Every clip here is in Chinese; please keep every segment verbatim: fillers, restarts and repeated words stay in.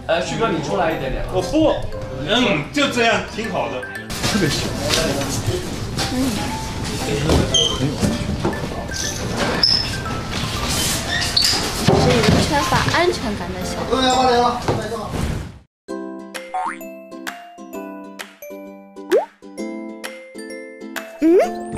呃，旭哥你出来一点点。 我不，嗯，就这样挺好的，特别喜欢。嗯。 是一个缺乏安全感的小孩。 六点八点了，再见了。 嗯？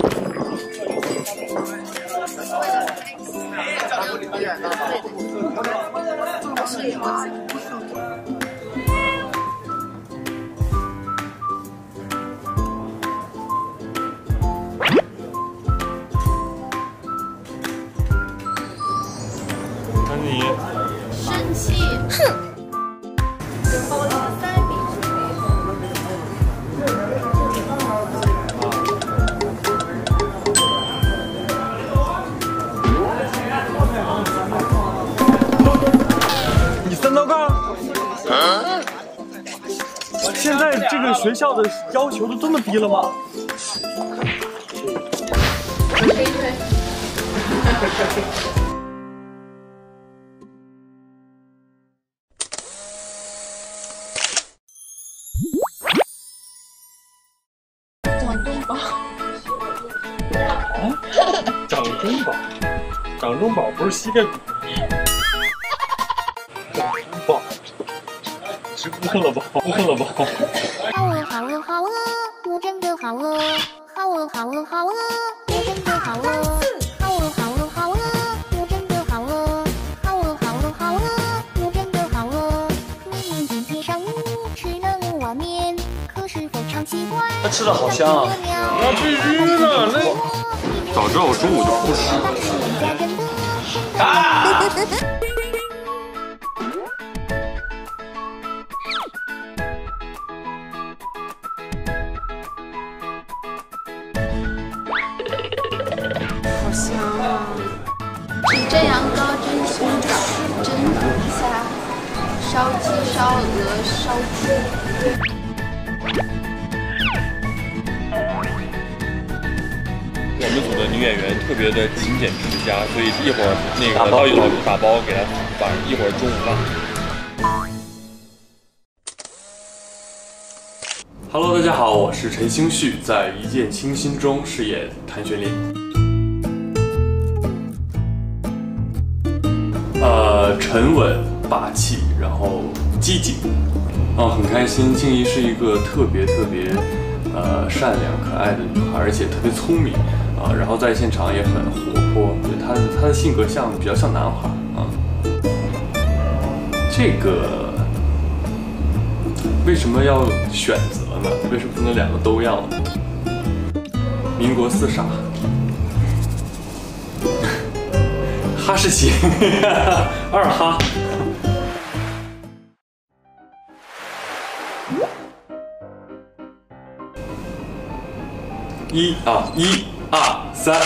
那你生气，哼！ 你三道杠？现在这个学校的要求都这么低了吗？ 推推。掌中宝。 啊？掌中宝？掌中宝不是膝盖骨？宝，吃过了吧？过了吧？ 好饿好饿好饿，我真的好饿，好饿好饿好饿，我真的好饿，好饿好饿好饿，我真的好饿，好饿好饿好饿，我真的好饿。明明今天上午吃了碗面，可是非常奇怪。 他吃的好香啊！ 那必须的，那早知道我中午就不吃了。 啊！ 好香啊！是蒸羊羔、蒸熊掌、蒸龙虾、烧鸡、烧鹅、烧猪。 我们组的女演员特别的勤俭持家，所以一会儿那个到老师打包给她煮饭，一会儿中午饭。Hello， 大家好，我是陈星旭，在《一见倾心》中饰演谭玄林。呃，沉稳、霸气，然后机警，啊，很开心。静怡是一个特别特别呃善良可爱的女孩，而且特别聪明啊，然后在现场也很活泼，对她她的性格像比较像男孩啊。这个为什么要选择呢？为什么不能两个都要呢？民国四傻。哈士奇，二哈。一啊，一二三。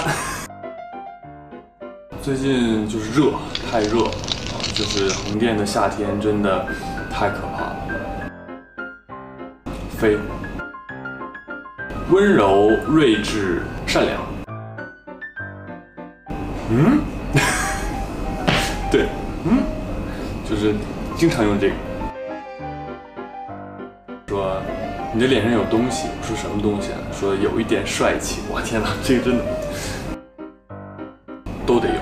最近就是热，太热啊！就是横店的夏天真的太可怕了。飞，温柔、睿智、善良。嗯。对，嗯，就是经常用这个，说你的脸上有东西，我说什么东西啊？说有一点帅气，我天哪，这个真的都得有。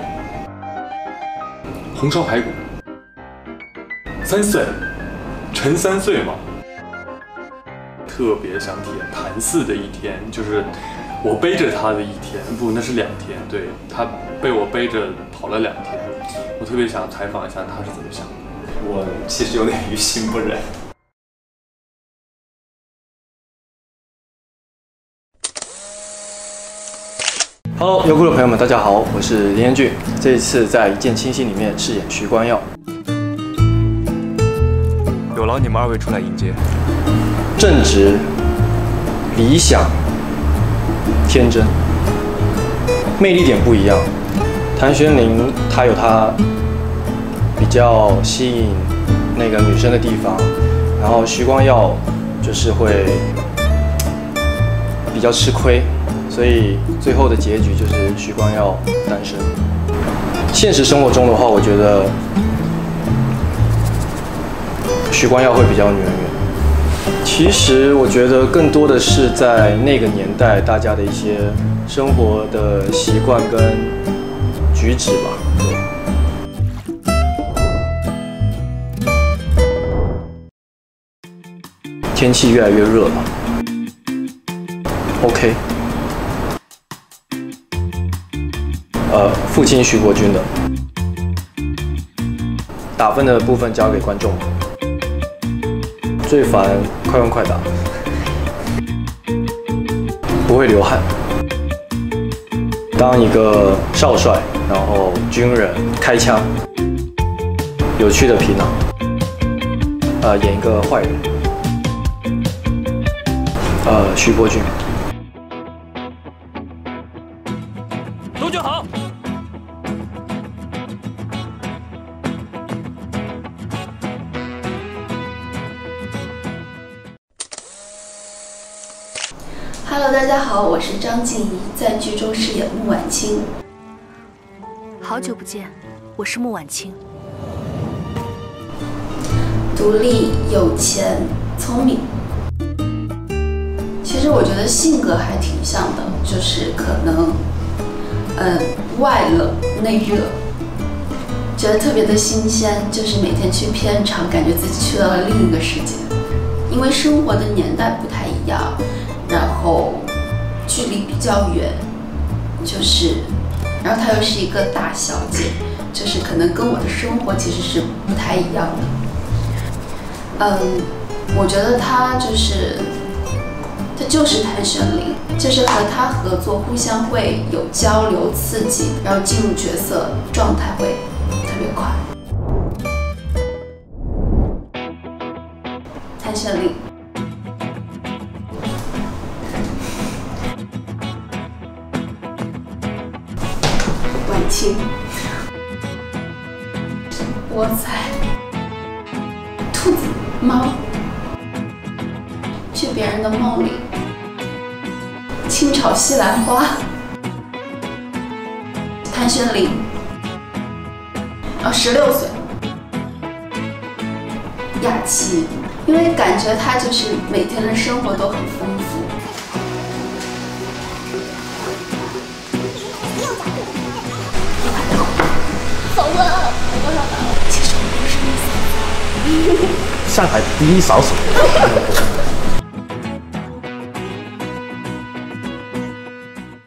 红烧排骨，三岁，陈三岁嘛，特别想体验谭四的一天，就是我背着他的一天，不，那是两天，对，他被我背着跑了两天。我特别想采访一下他是怎么想的。 我其实有点于心不忍。Hello， 优酷的朋友们，大家好，我是林彦俊。这一次在《一见倾心》里面饰演徐光耀。 有劳你们二位出来迎接。 正直、理想、天真，魅力点不一样。谭玄灵她有她比较吸引那个女生的地方，然后徐光耀就是会比较吃亏，所以最后的结局就是徐光耀单身。现实生活中的话，我觉得许光耀会比较女人缘。其实我觉得更多的是在那个年代大家的一些生活的习惯跟举止吧。对。天气越来越热了。OK。呃，父亲徐国军的。打分的部分交给观众。最烦快问快答，不会流汗。当一个少帅，然后军人开枪，有趣的皮囊。呃，演一个坏人。呃，徐国军。 都就好。 Hello， 大家好，我是张婧仪，在剧中饰演穆婉清。 好久不见，我是穆婉清。 独立、有钱、聪明。其实我觉得性格还挺像的，就是可能，嗯，外冷内热，觉得特别的新鲜，就是每天去片场，感觉自己去到了另一个世界，因为生活的年代不太一样。然后距离比较远，就是，然后她又是一个大小姐，就是可能跟我的生活其实是不太一样的。嗯，我觉得她就是，她就是谭玄灵，就是和她合作互相会有交流刺激，然后进入角色状态会特别快。谭玄灵。婉清，我在兔子、猫，去别人的梦里，清炒西兰花，谭玄灵，啊，十六岁，雅琪，因为感觉她就是每天的生活都很丰富。 走了， 其实我不是你嫂子。 上海第一扫帚。